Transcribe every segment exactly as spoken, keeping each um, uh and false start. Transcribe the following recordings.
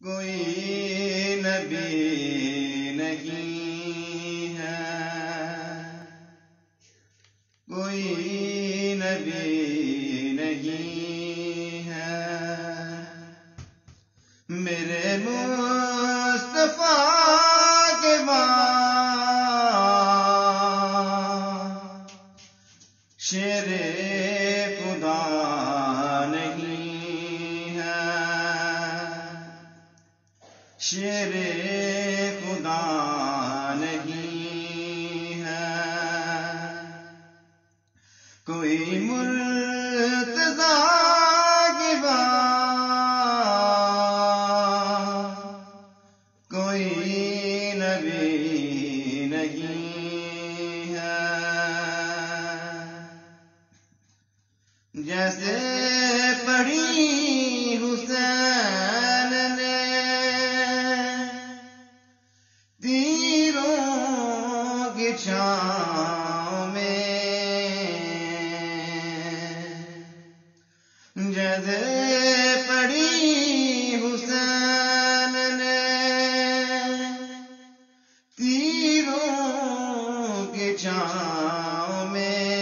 کوئی نبی نہیں ہے، کوئی نبی نہیں ہے میرے مصطفیٰ کے بعد، شیر خدا نہیں ہے، شیر خدا نہیں ہے، کوئی مرتضیٰ کے بعد کوئی نبی نہیں ہے، جیسے پڑھی حسین نے تیروں کی چھاؤں میں، جیسے پڑھی حسین نے تیروں کی چھاؤں میں،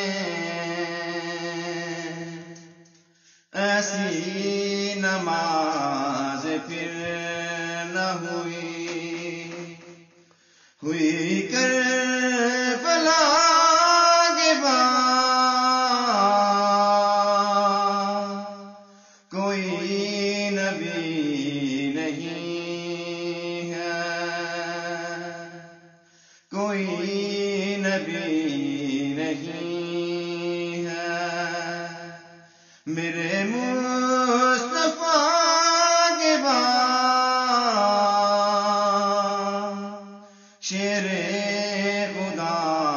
ایسی نماز پھر نہ ہوئی، ہوئی کربلا کے بعد، کوئی نبی نہیں ہے، کوئی نبی نہیں ہے میرے مصطفیٰ کے بعد، شیر خدا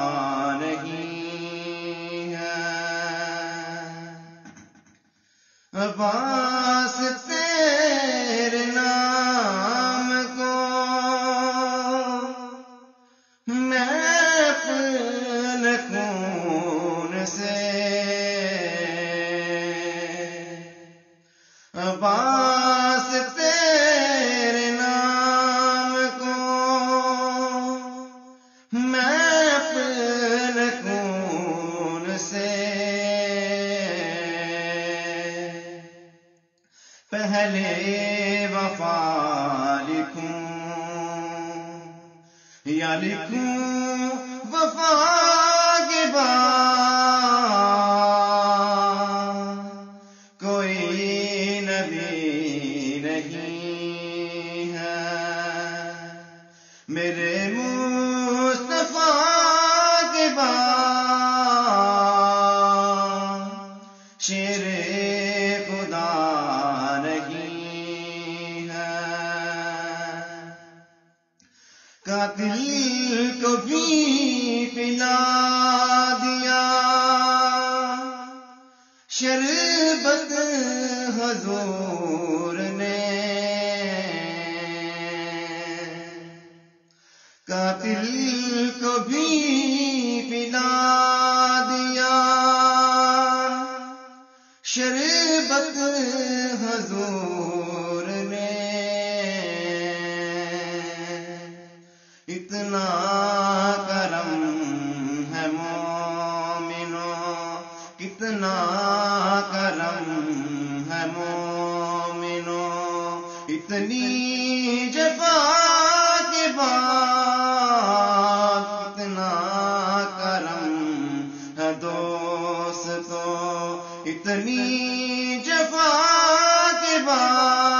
نہیں ہے، عباس تیرے نام کو میں اپنے خون سے، عباس تیرے نام کو میں اپنے خون سے، پہلے وفا لکھوں یا لکھوں وفا کے بعد، کوئی نبی نہیں ہے میرے مصطفیٰ کے بعد، شیر خدا نہیں ہے، قاتل کو بھی پلا دیا شربت حضور نے، قاتل کو بھی پلا دیا شربت حضور نے، اتنا کرم ہے مومنوں، کتنا کرم ہے مومنوں، اتنی جفا کے بعد کتنا کرم ہے دوستو، اتنی جفا کے بعد